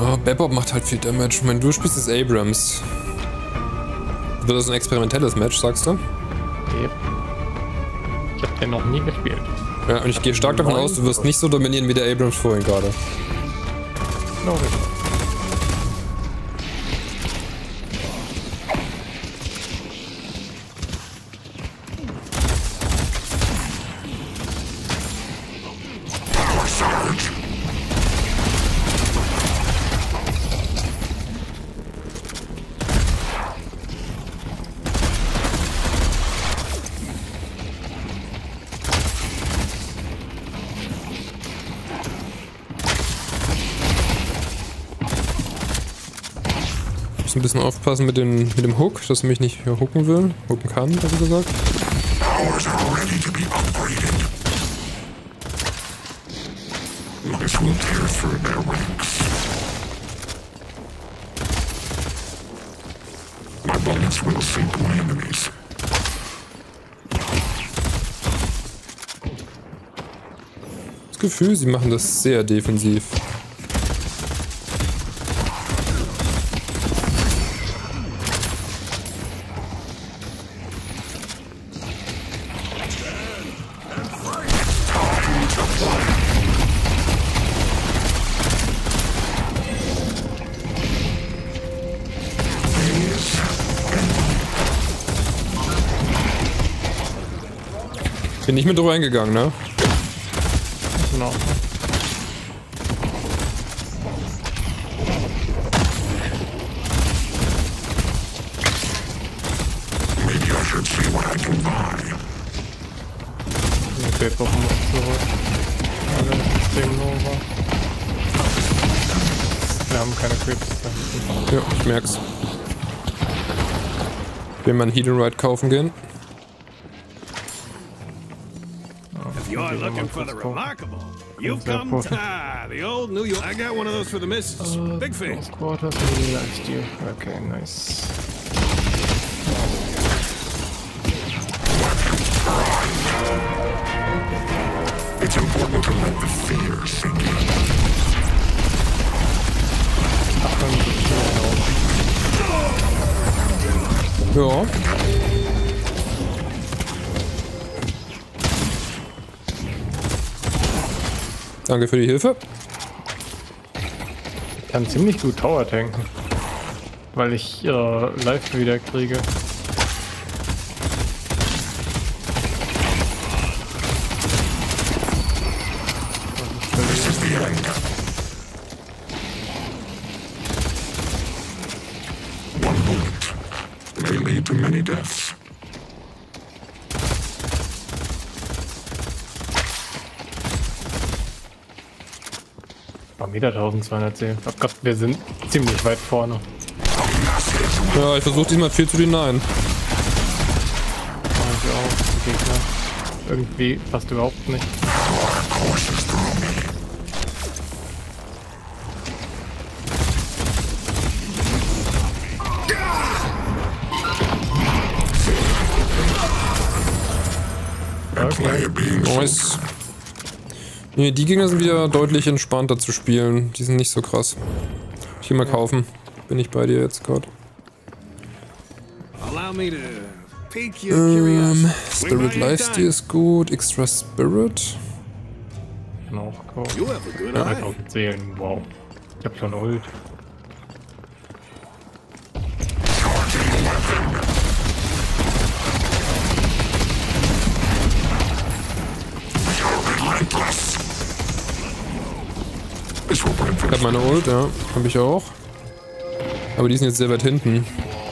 Ja, Bebop macht halt viel Damage. Ich meine, du spielst das Abrams. Wird das ein experimentelles Match, sagst du? Yep. Ich hab den noch nie gespielt. Ja, und ich gehe stark davon aus, du wirst nicht so dominieren wie der Abrams vorhin gerade. Glaube ich. Ich muss ein bisschen aufpassen mit dem Hook, dass er mich nicht hooken will. Hooken kann, besser gesagt. Powers are ready to be upgraded. This will tear through their ranks. My bullets will sink my enemies. Das Gefühl, sie machen das sehr defensiv. Bin nicht mit drüber eingegangen, ne? Genau. Maybe I should see what I can buy. Die Bebop muss zurück. Alle System Nova. Wir haben keine Creeps da hinten. Ja, ich merk's. Will man Heat and Ride kaufen gehen? If you're looking for the remarkable, you've come to the old New York. I got one of those for the missus. Big fan. Quarters really likes you. Okay, nice. It's important to let the fear sink in. Ja. Danke für die Hilfe. Ich kann ziemlich gut Tower tanken, weil ich Life wieder kriege. This is the end. One bullet may lead to many deaths. Wieder 1210. Oh Gott, wir sind ziemlich weit vorne. Ja, ich versuche diesmal viel zu denyen. Ich auch, die Gegner. Irgendwie fast überhaupt nicht. Okay. Nice. Nee, die Gegner sind wieder deutlich entspannter zu spielen. Die sind nicht so krass. Ich geh mal kaufen. Bin ich bei dir jetzt gerade. Spirit Lifesteal ist gut. Extra Spirit. Genau, ja, 3000 Seelen, wow. Ich hab schon Ult. Ich hab meine Ult, ja. Hab ich auch. Aber die sind jetzt sehr weit hinten.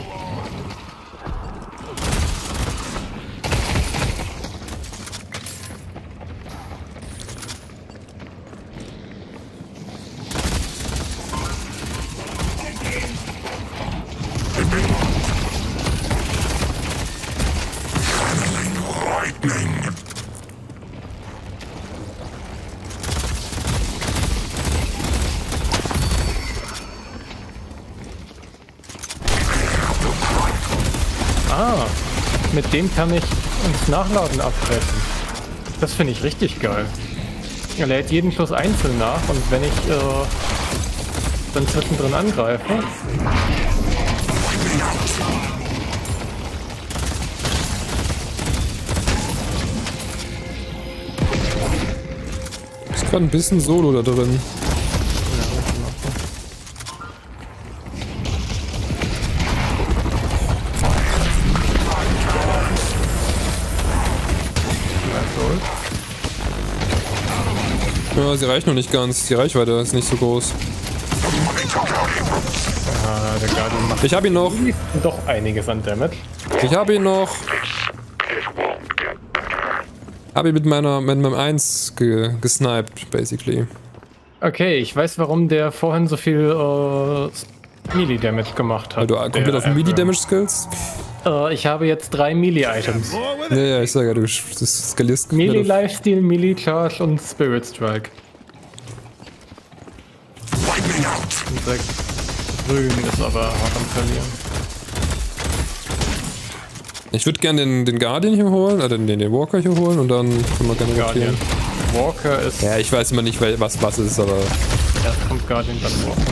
Mit dem kann ich ins Nachladen abbrechen. Das finde ich richtig geil. Er lädt jeden Schuss einzeln nach und wenn ich dann zwischendrin angreife. Ist gerade ein bisschen Solo da drin. Ja, sie reicht noch nicht ganz. Die Reichweite ist nicht so groß. Ah, der Guardian macht Ich hab ihn noch. doch einiges an Damage. Ich hab ihn noch. Hab ihn mit meinem 1 gesniped, basically. Okay, ich weiß, warum der vorhin so viel Melee-Damage gemacht hat. Weil du komplett auf Melee-Damage skillst? Ich habe jetzt 3 Melee-Items. Ja, ich sag ja, du skalierst Melee Lifesteal, Melee Charge und Spirit Strike. Und der Grün ist aber hart am Verlieren. Ich würde gerne den Guardian hier holen, den Walker hier holen und dann können wir gerne Guardian. rotieren. Walker ist... Ja, ich weiß immer nicht, was es ist, aber... Erst kommt Guardian, dann Walker.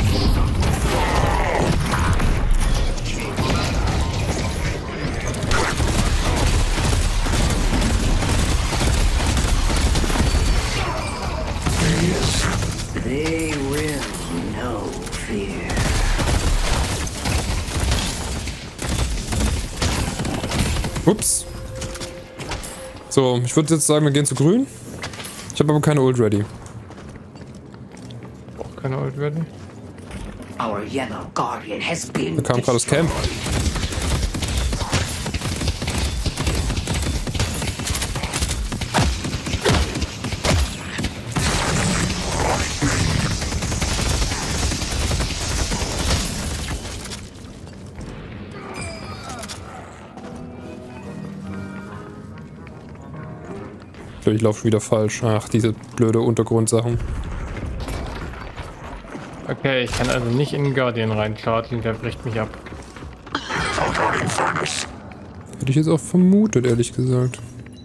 They will know fear. Ups. So, ich würde jetzt sagen, wir gehen zu grün. Ich habe aber keine Ult ready. Auch keine Ult ready. Our yellow guardian has been Da kam gerade das Camp. Ich laufe schon wieder falsch. Ach, diese blöde Untergrundsachen. Okay, ich kann also nicht in den Guardian reinchargen, der bricht mich ab. Hätte ich jetzt auch vermutet, ehrlich gesagt.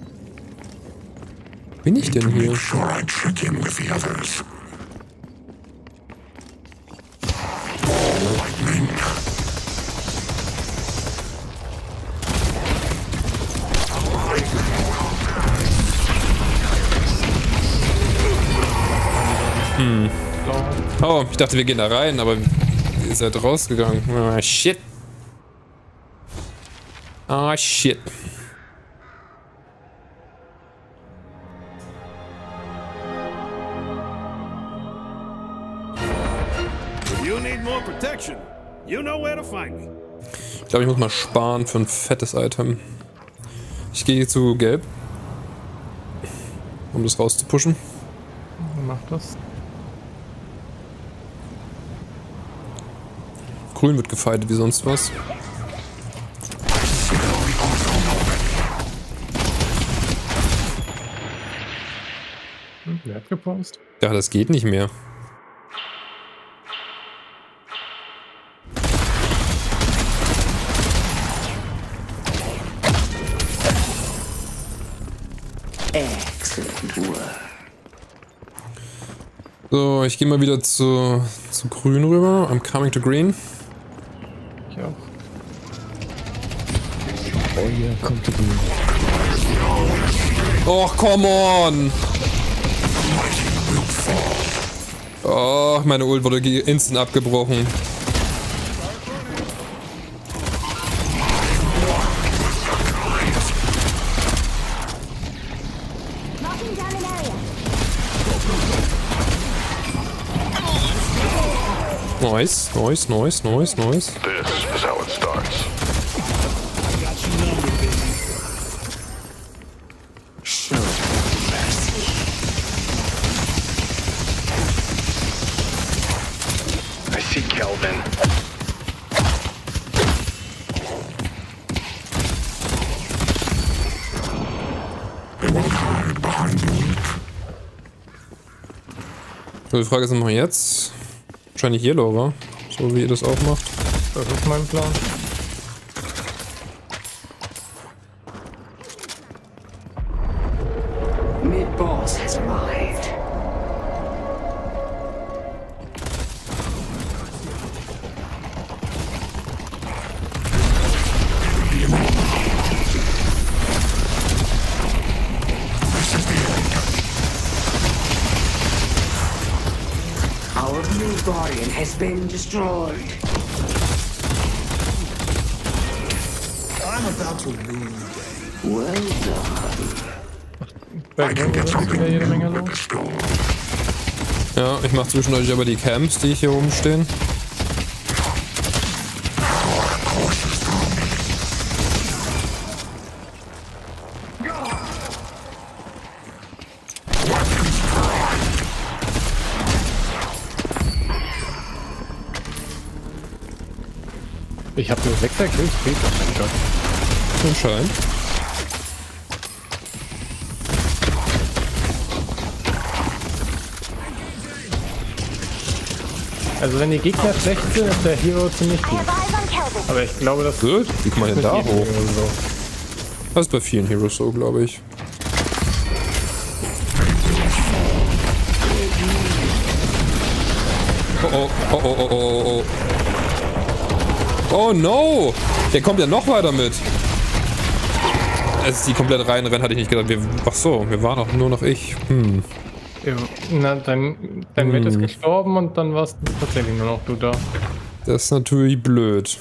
Bin ich denn hier? Sure, I check in with the others. Lightning. Oh, ich dachte, wir gehen da rein, aber ihr seid rausgegangen. Ah, shit. Ah, shit. If you need more protection, you know where to find me. Ich glaube, ich muss mal sparen für ein fettes Item. Ich gehe zu Gelb. Um das rauszupushen. Mach das. Grün wird gefightet wie sonst was. Wer hat gepostet? Ja, das geht nicht mehr. excellent work. So, ich gehe mal wieder zu Grün rüber. I'm coming to Green. Ich auch. Oh yeah, kommt zu grün. Och, come on! Oh, meine Ult wurde instant abgebrochen. Locking down an area. Nice, nice, nice, nice, nice. This is how it starts. Show mercy. I see Kelvin. So, die Frage ist, was machen wir jetzt? Wahrscheinlich Yellow, wa? So wie ihr das auch macht. Das ist mein Plan. Mid-boss has arrived. Guardian has been destroyed. I'm about to leave. Well done. I can get something jede Menge new los. at the store. Ja, ich mache zwischendurch aber die Camps, die hier oben stehen. Ich habe nur 6er Kills, oh mein Gott. Anscheinend. Also wenn die Gegner schlecht sind, ist der Hero ziemlich gut. Aber ich glaube, das Gut, wie kommt man denn da hoch? so. Das ist bei vielen Heroes so, glaube ich. Oh, oh, oh, oh, oh, oh. Oh no! Der kommt ja noch weiter mit. Als die komplett reinrennen, hatte ich nicht gedacht. Ach so, wir waren doch nur noch ich. Hm. Ja, na, dein Mate ist gestorben und dann warst tatsächlich nur noch du da. Das ist natürlich blöd.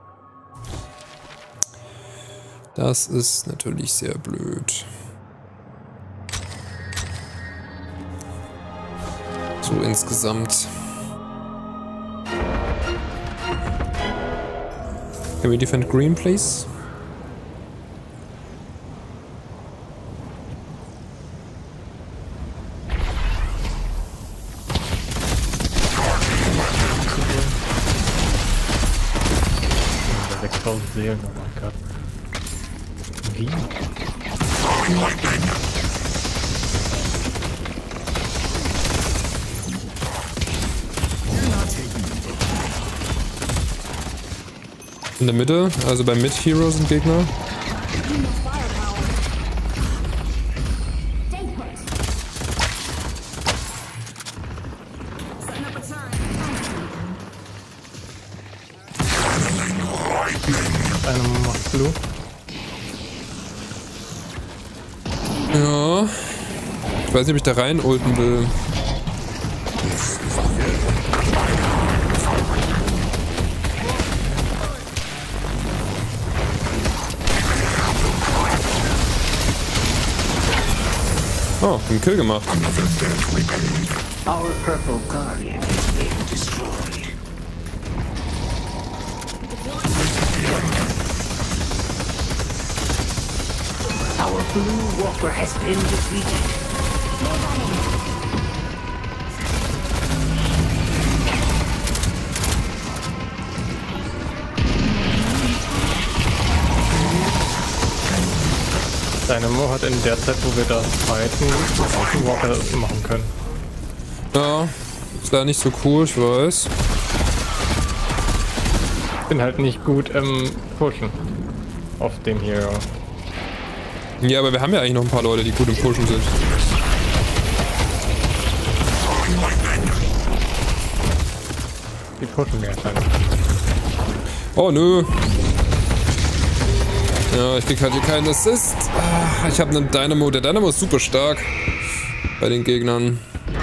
Das ist natürlich sehr blöd. So insgesamt. Can we defend green, please? Über 6000 Seelen, oh mein Gott. Wie? In der Mitte, also bei Mid-Hero sind Gegner. Einer macht Blue. Ja. Ich weiß nicht, ob ich da rein ulten will. Oh, einen Kill gemacht. Our purple guardian has been destroyed. Our blue walker has been defeated. Dynamo hat in der Zeit, wo wir da fighten, auch einen Walker machen können. Ja, ist leider nicht so cool, ich weiß. Ich bin halt nicht gut im Pushen auf dem Hero. Ja, aber wir haben ja eigentlich noch ein paar Leute, die gut im Pushen sind. Die pushen mir anscheinend. Oh nö. Ja, ich krieg halt hier keinen Assist. Ah, ich habe einen Dynamo. Der Dynamo ist super stark bei den Gegnern.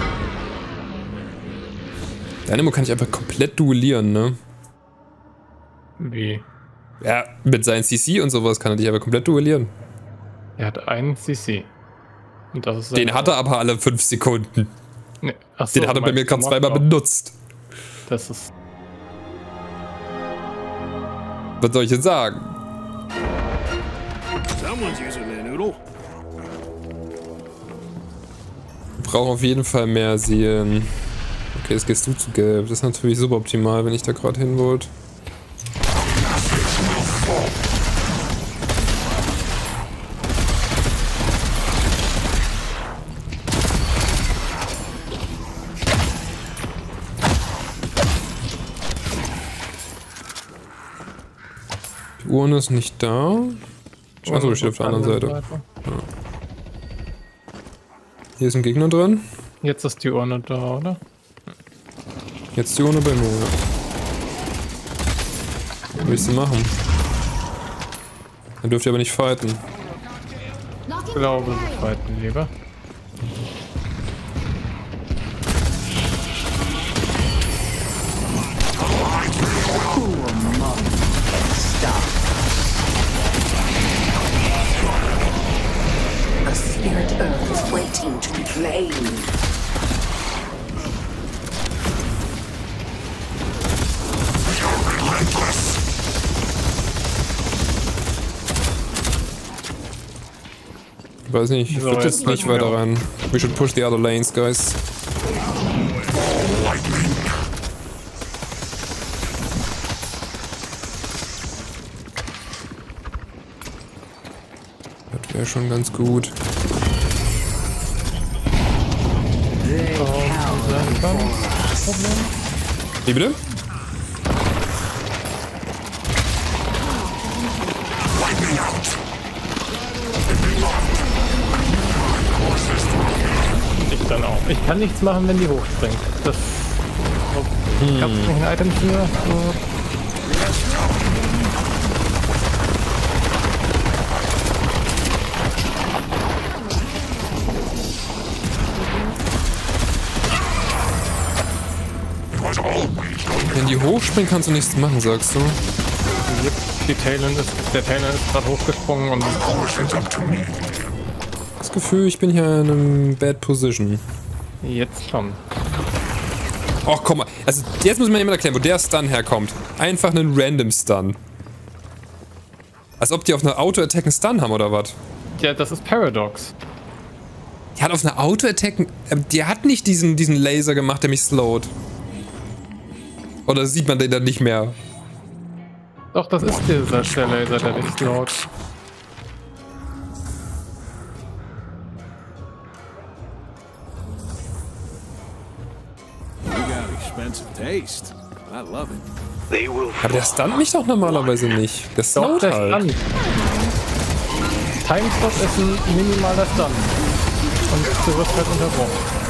Dynamo kann ich einfach komplett duellieren, ne? Wie? Ja, mit seinen CC und sowas kann er dich aber komplett duellieren. Er hat einen CC. Und das ist Den hat er aber alle 5 Sekunden. Nee. Achso, Den hat er bei mir gerade zweimal benutzt. Das ist... Was soll ich denn sagen? Someone's using their noodle. Wir brauchen auf jeden Fall mehr Seelen. Okay, jetzt gehst du zu gelb. Das ist natürlich suboptimal, wenn ich da gerade hin wollte. Die Urne ist nicht da. Achso, ich stehe auf der anderen Seite. Ja. Hier ist ein Gegner drin. Jetzt ist die Urne da, oder? Jetzt die Urne bei mir. Was will ich sie machen? Dann dürft ihr aber nicht fighten. Ich glaube, wir fighten lieber. Weiß nicht, ich So, würde jetzt jetzt nicht müssen wir weiter rein. We should push the other lanes, guys. Das wäre schon ganz gut. Wie bitte? Ich dann auch. Ich kann nichts machen, wenn die hochspringt. Das. Ich hab nicht ein Item für. So. Wenn die hochspringen, kannst du nichts machen, sagst du? Der Talon ist gerade hochgesprungen und Das Gefühl, ich bin hier in einem Bad Position. jetzt schon. Och, komm mal. Also, jetzt muss mir jemand erklären, wo der Stun herkommt. Einfach einen random Stun. Als ob die auf einer Auto-Attack einen Stun haben, oder was? Ja, das ist Paradox. Die hat auf einer Auto-Attack... Die hat nicht diesen Laser gemacht, der mich slowt. Oder sieht man den dann nicht mehr? Doch, das ist der Laser, der dich slowt. You got expensive taste. I love it. They will Aber der stunt mich doch normalerweise nicht. Der Doch, slowt der halt. Stun. Timestop ist ein minimaler Stun. Und du wirst halt unterbrochen.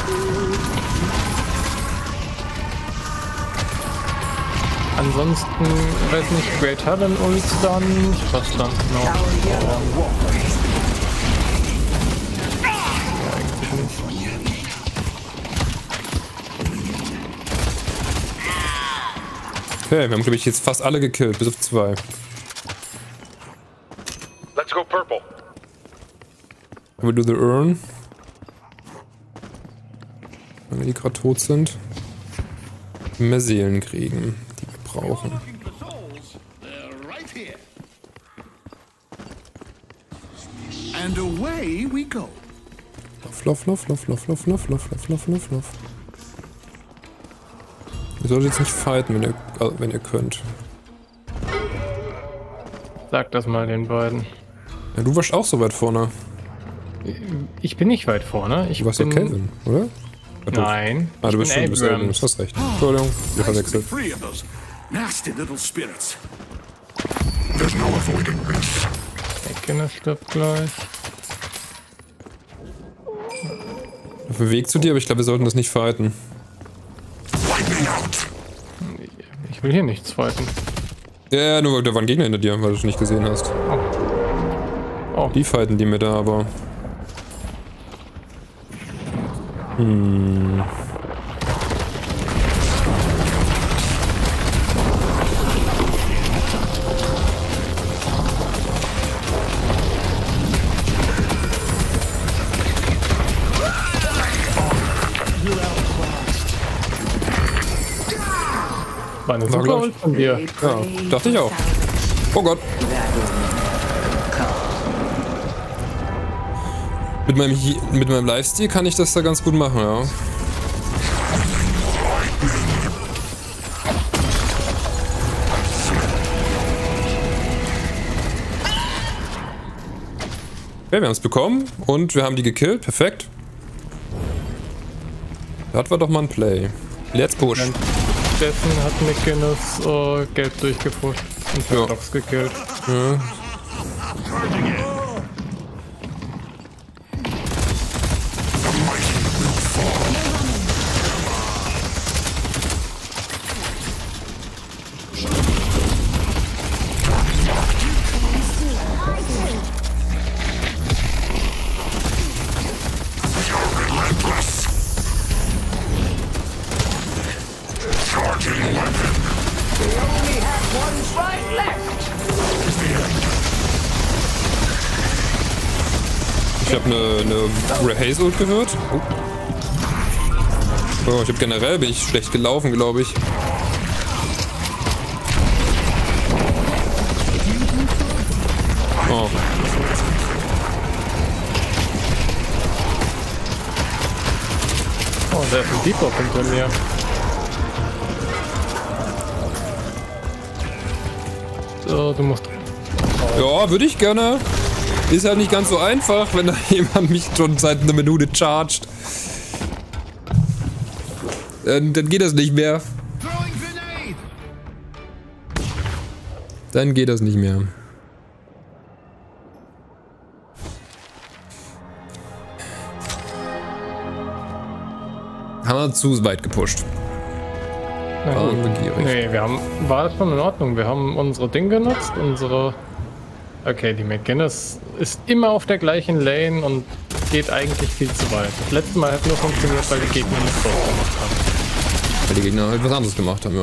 Ansonsten, weiß nicht, Great Talon Ult Stun. Was dann noch? Ja, eigentlich nicht. Okay, wir haben, glaube ich, jetzt fast alle gekillt, bis auf 2. Let's go purple. We do the urn. Wenn die gerade tot sind. Mehr Seelen kriegen, die wir brauchen. And away we go. Lauf. Ihr solltet jetzt nicht fighten, wenn ihr könnt. Sag das mal den beiden. Ja, du warst auch so weit vorne. Ich bin nicht weit vorne. Du warst doch Kelvin, oder? Nein. Ah, du bist schon, Abrams. du hast recht. Entschuldigung, wir verwechselt. Free of those nasty little spirits. There's no avoiding this. Eckene stirbt gleich. Auf dem Weg zu dir, aber ich glaube, wir sollten das nicht fighten. Wipe me out. Ich will hier nichts fighten. Ja, nur da waren Gegner hinter dir, weil du es nicht gesehen hast. Oh. Die fighten die mit da, aber... War eine War, super glaub ich. Ult von dir. Ja, dachte ich auch. Oh Gott. Mit meinem Lifesteal kann ich das da ganz gut machen, ja. Okay, wir haben es bekommen und wir haben die gekillt. Perfekt. Das war doch mal ein Play. Let's push. Dessen hat McGinnis gelb durchgepusht und Paradox gekillt. Ja. Ich habe eine Hazel gehört. Oh, ich habe generell bin ich schlecht gelaufen, glaube ich. Oh. Oh, da ist ein Depot hinter mir. So, du musst... Ja, würde ich gerne. Ist halt nicht ganz so einfach, wenn da jemand mich schon seit einer Minute chargt. Dann geht das nicht mehr. Dann geht das nicht mehr. Haben wir zu weit gepusht. Waren wir gierig. Nee, wir haben... War das schon in Ordnung? Wir haben unsere Dinge genutzt, unsere... Okay, die McGinnis ist immer auf der gleichen Lane und geht eigentlich viel zu weit. Das letzte Mal hat nur funktioniert, weil die Gegner nicht so gemacht haben. Weil die Gegner halt was anderes gemacht haben, ja.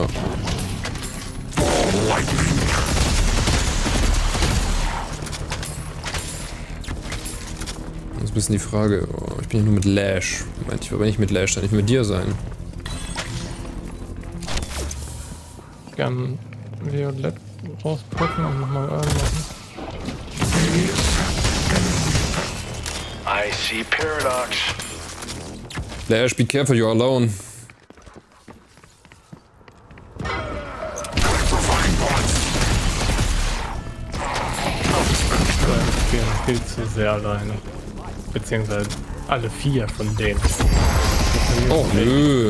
Das ist ein bisschen die Frage. Oh, ich bin hier nur mit Lash. Moment, ich will aber nicht mit Lash sein, ich will mit dir sein. Gern Violett rauspacken und nochmal machen. I see Paradox. Lash, be careful, you're alone. Ich bin viel zu sehr alleine. Beziehungsweise alle 4 von denen. Oh, nö.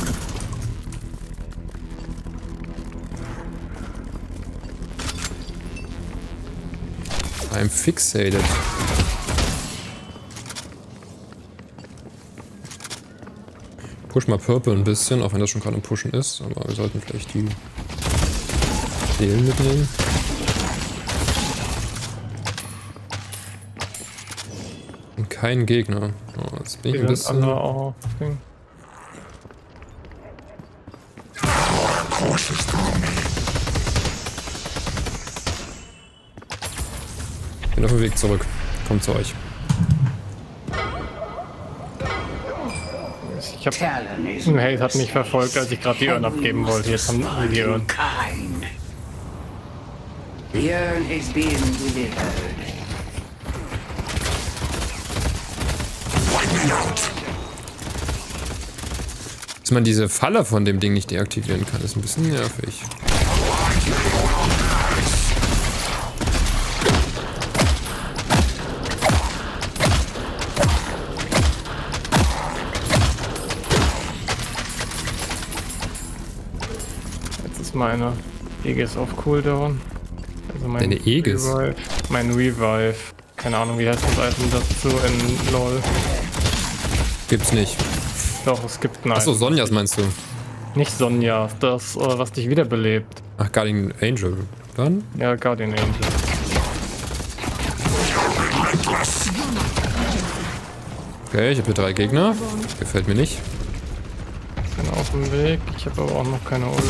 I'm fixated. Push mal Purple ein bisschen, auch wenn das schon gerade im Pushen ist. Aber wir sollten vielleicht die Seelen mitnehmen. Und kein Gegner. Oh, jetzt bin ich ein bisschen... Bin auf dem Weg zurück. Kommt zu euch. Ich hab... Hey, hat mich verfolgt, als ich gerade die Urn abgeben wollte. Jetzt haben wir die Urn. The urn is being delivered. Dass man diese Falle von dem Ding nicht deaktivieren kann, ist ein bisschen nervig. Jetzt ist meine Aegis auf Cooldown. Also mein Deine Aegis? Revive. Mein Revive. Keine Ahnung, wie heißt das Item dazu in LoL? Gibt's nicht. Doch, es gibt ein Achso, Item. Sonjas meinst du? Nicht Sonja, das, was dich wiederbelebt. Ach, Guardian Angel. Dann? Ja, Guardian Angel. Okay, ich habe hier 3 Gegner. Gefällt mir nicht. Ich bin auf dem Weg, ich habe aber auch noch keine Ult.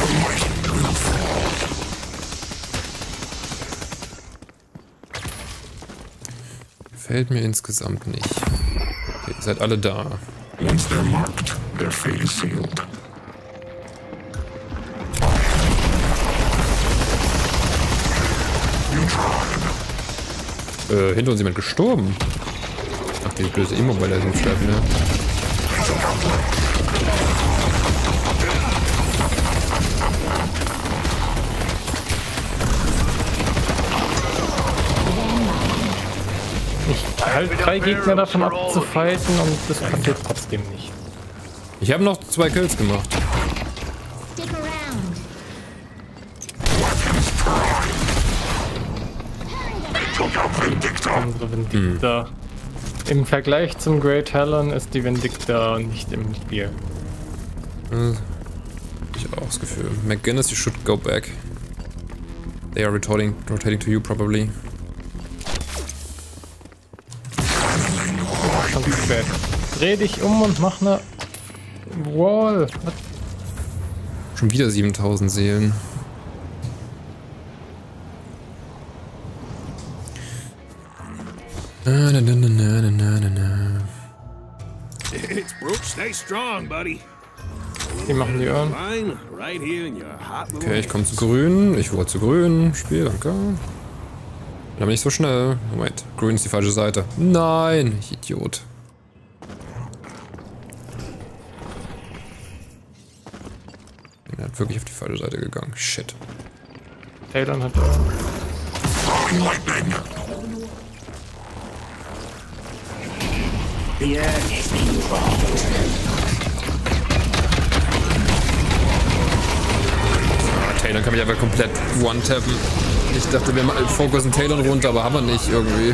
Gefällt mir insgesamt nicht. Okay, ihr seid alle da. Once they're marked, their fate is sealed. Hinter uns jemand gestorben. Ach, die böse Immobile sind sterben, ne? Ich halte 3 Gegner davon abzufighten und das passiert trotzdem nicht. Ich habe noch 2 Kills gemacht. Stick around. Unsere Vindicta. Im Vergleich zum Great Helen ist die Vindicta nicht im Spiel. Ich habe auch das Gefühl. McGinnis, you should go back. They are rotating to you probably. Schon zu spät. Dreh dich um und mach ne Wall. Was? Schon wieder 7000 Seelen. Na, na, na, na, na, na, na. It's Brooke. Stay strong, buddy. Die machen die Urn. Fine, right here in your hot little Okay, ich komme zu grün. Ich wurde zu grün. Spiel, danke. Aber nicht so schnell. Moment, grün ist die falsche Seite. Nein, ich Idiot. wirklich auf die falsche Seite gegangen. Shit. Talon hat... Lightning. The earth has been wronged. Talon kann mich aber komplett one-tappen. Ich dachte, wir fokussen Talon runter, aber haben wir nicht irgendwie.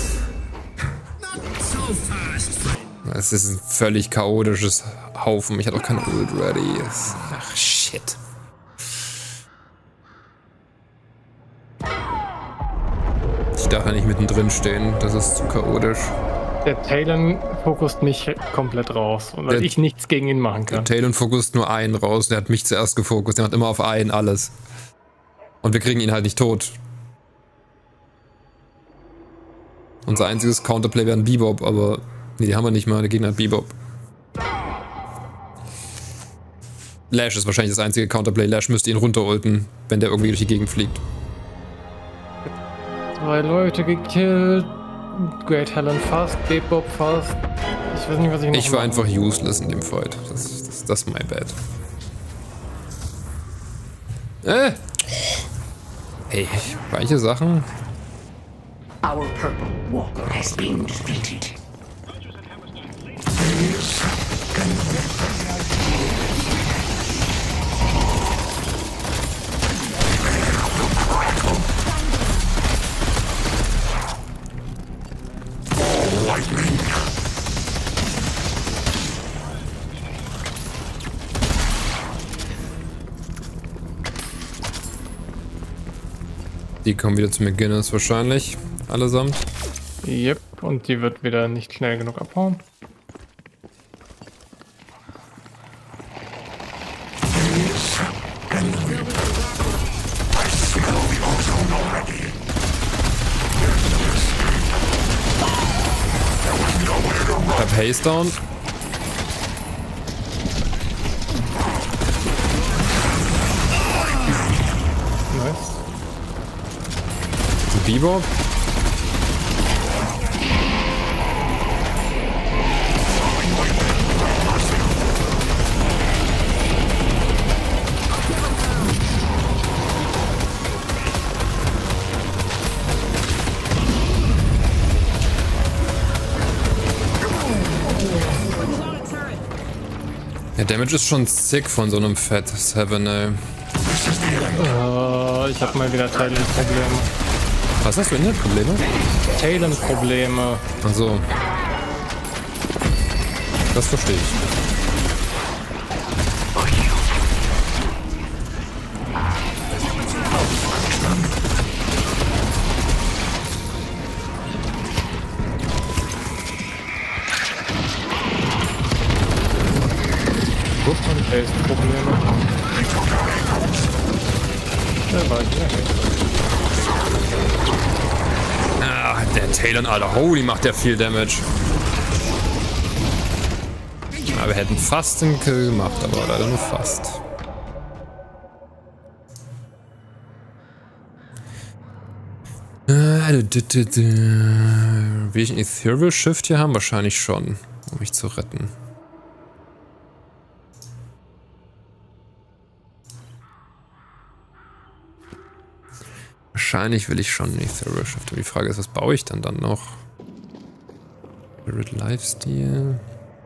Es ist ein völlig chaotisches Haufen. Ich hatte auch keine Ult ready. Ach, shit. Ich darf ja nicht mittendrin stehen. Das ist zu chaotisch. Der Talon fokust mich komplett raus, weil ich nichts gegen ihn machen kann. Der Talon fokust nur einen raus. Der hat mich zuerst gefokust. Der macht immer auf einen alles. Und wir kriegen ihn halt nicht tot. Unser einziges Counterplay wäre ein Bebop, aber... Nee, die haben wir nicht mal. Der Gegner hat Bebop. Lash ist wahrscheinlich das einzige Counterplay. Lash müsste ihn runterulten, wenn der irgendwie durch die Gegend fliegt. 2 Leute gekillt. Great Helen fast, Bebop fast. Ich weiß nicht, was ich noch Ich war einfach useless in dem Fight. Das ist my bad. Hey, weiche Sachen. Our purple walker has been defeated. Lightning. Die kommen wieder zu McGinnis wahrscheinlich. Allesamt. Yep, und die wird wieder nicht schnell genug abhauen. Ich hab Haze down. Nice. Bebop. Der Damage ist schon sick von so einem Fett 7, ey. Ich hab mal wieder Talon-Probleme. Was hast du denn hier? Probleme? Talon-Probleme. Ach so. Das verstehe ich. Probleme. Ah, der Talon, Alter. Holy, macht der viel Damage. Aber wir hätten fast den Kill gemacht, aber leider nur fast. Will ich ein Ethereal Shift hier haben? Wahrscheinlich schon, um mich zu retten. Wahrscheinlich will ich schon ein Ethereal Shift. Die Frage ist, was baue ich dann noch? Spirit Lifesteal.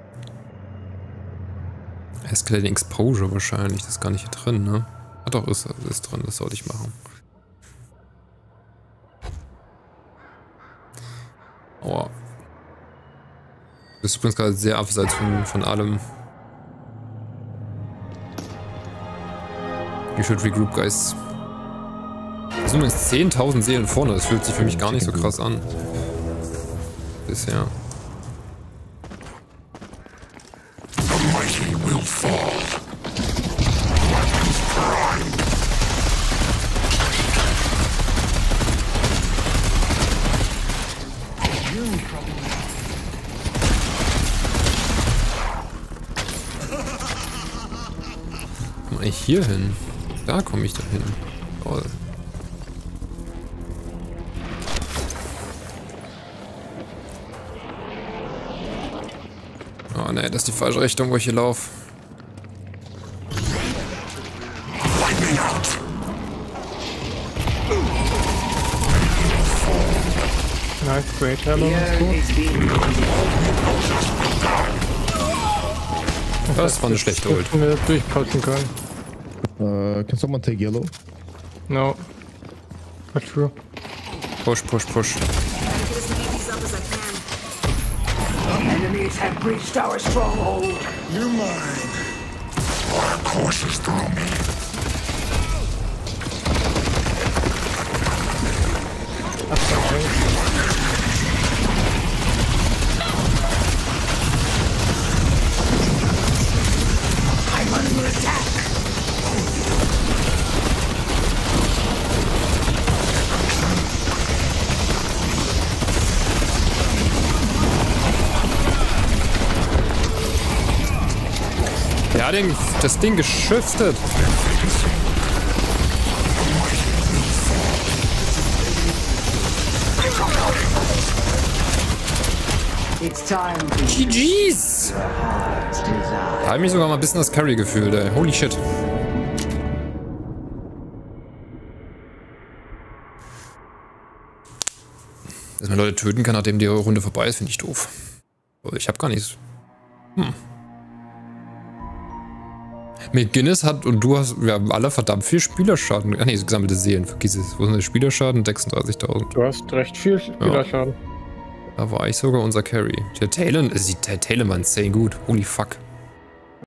Escalating Exposure wahrscheinlich. Das ist gar nicht hier drin, ne? Ah doch, ist drin. Das sollte ich machen. Aua. Das ist übrigens gerade sehr abseits von allem. You should regroup, guys. Das sind übrigens 10.000 Seelen vorne. Das fühlt sich für mich gar nicht so krass an. Bisher. The mighty will fall. Komm eigentlich hier hin. Da komme ich doch hin. Toll. Oh ne, das ist die falsche Richtung, wo ich hier laufe. Nice, great, hello. Das war eine schlechte Ult. Dass wir durchpausen können. Can someone take yellow? No. Not true. Push, push, push. Enemies have breached our stronghold. You're mine. Fire courses through me. I'm under attack. Der hat das Ding geschiftet. It's time for GG's! Da habe ich mich sogar mal ein bisschen als Carry gefühlt, ey. Holy shit. Dass man Leute töten kann, nachdem die Runde vorbei ist, finde ich doof. Aber ich habe gar nichts. McGinnis hat und du hast, wir haben alle verdammt viel Spielerschaden. Ach nee, so gesammelte Seelen, vergiss es. Wo sind die Spielerschaden? 36.000. Du hast recht viel Spielerschaden. Da war ich sogar unser Carry. Der Talon war insane gut. Holy fuck.